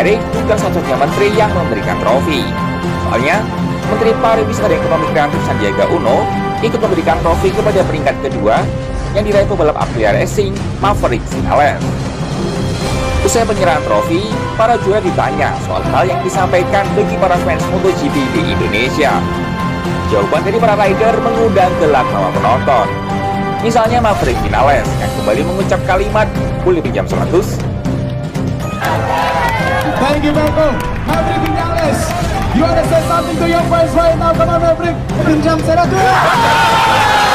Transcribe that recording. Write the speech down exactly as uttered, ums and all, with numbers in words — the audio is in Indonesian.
Erick bukan satu-satunya menteri yang memberikan trofi. Soalnya, Menteri Pariwisata dan Ekonomi Kreatif Sandiaga Uno ikut memberikan trofi kepada peringkat kedua yang diraih pebalap Aprilia Racing Maverick Vinales. Usai penyerahan trofi, para juara ditanya soal hal yang disampaikan bagi para fans MotoGP di Indonesia. Jawaban dari para rider mengundang gelak tawa penonton. Misalnya Maverick Vinales yang kembali mengucap kalimat "boleh pinjam seratus?" Thank you, Marco. Maverick Vinales, you wanna say something to your fans right now? Come on, Maverick, pinjam seratus.